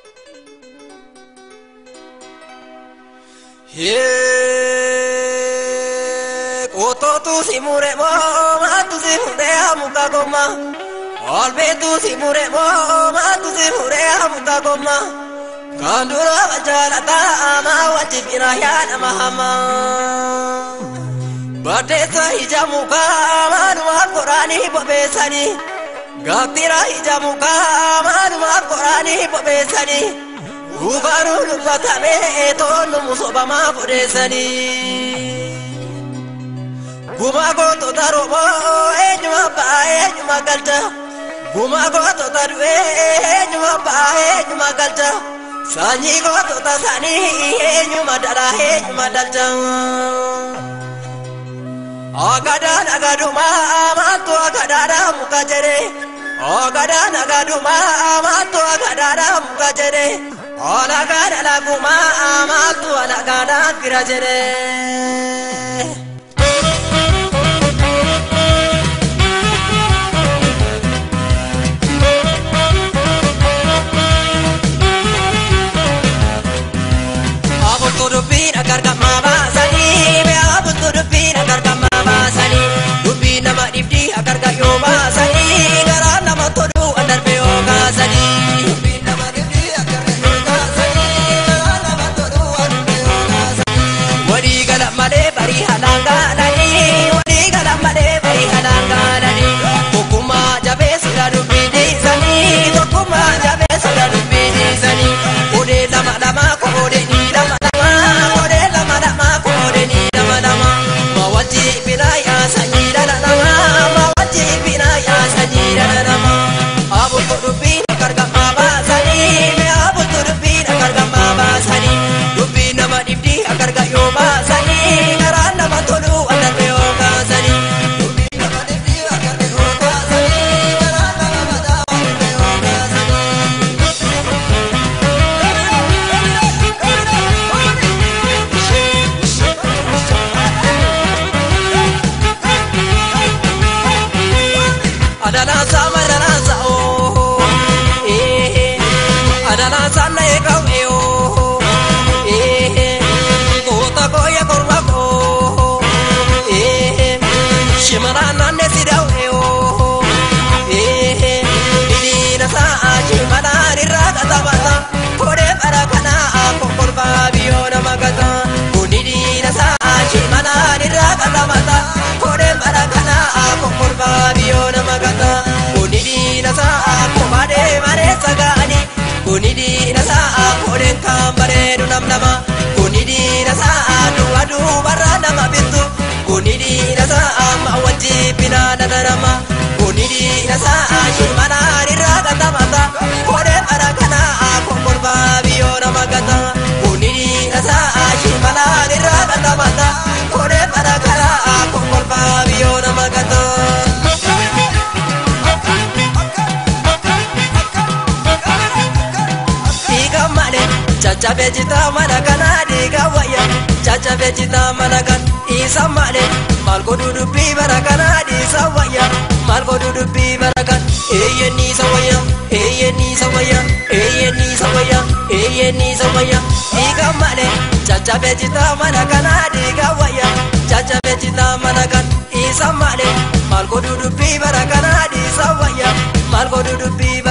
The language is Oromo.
Koto tu si mure mo, ma tu si mure amuka goma. Olbe tu si mure mo, ma tu si mure amuka goma. Kandura bajala ta ama wajib irayan amahama. Badesa hijamuka manuma Qurani babesani. Gatira hijamuka manuma Qurani babesani. Ubaru lubatame tonu musobama bodesani. Gumago to tarubo ejuma ba ejuma galta. Gumago to taru ejuma ba ejuma galta. Sanyi go to tasani ejuma dara ejuma dalta. Agadan agaduma amantu agadara mukajere. Agadan agaduma amantu agadara mukajere. Alagada laguma amantu alagada kirajere. Dubin agar kama basani, be abu tu dubin agar kama basani, dubin nama dibdi agar kayo basani, garan nama todu andar beo basani, dubin nama dibdi agar kayo basani, garan nama todu andar beo basani. Wadi galak made bari halanga dani, wadi galak made bari halanga dani. Kokuma jabe sudah dubin di sani, kokuma jabe sudah dubin di sani. Ode lama lama ko ode ni lama. Kunidi nasa ako den kambare du nam nama. Kunidi nasa adu barra nama bintu. Kunidi nasa ama wajib bina nama. Kunidi nasa shimana niraga tamata. Kode arakana ako korba biyo nama gata. Kunidi nasa shimana niraga tamata. Kode arakana ako korba biyo nama gata. Caca bejita manakan adiga waya, caca bejita manakan isa mane. Malko dudupi manakan adisa waya, malko dudupi manakan. Ni sawaya, ni sawaya, ni sawaya, ni sawaya. Iga mane, caca bejita manakan adiga waya, caca bejita manakan isa mane. Malko dudupi manakan adisa waya, malko dudupi.